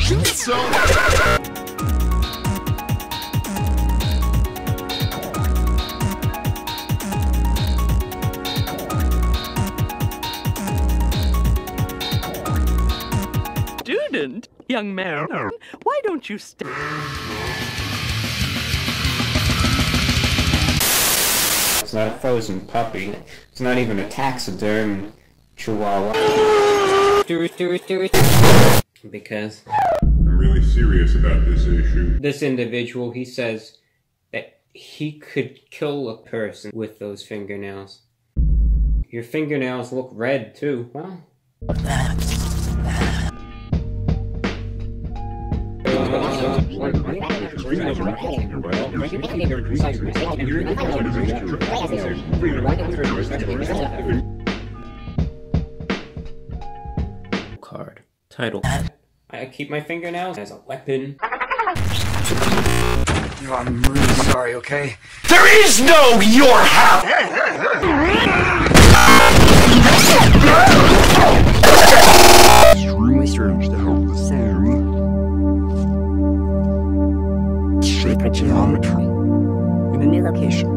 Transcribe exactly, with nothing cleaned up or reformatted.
So... Student, young man, why don't you stay? It's not a frozen puppy. It's not even a taxiderm chihuahua. Because I'm really serious about this issue. this individual, he says that he could kill a person with those fingernails. Your fingernails look red too. Well. Card. Title. I keep my fingernails as a weapon. I'm really sorry, okay? There is no your house! Extremely strange to hold the same shape of geometry in a new location.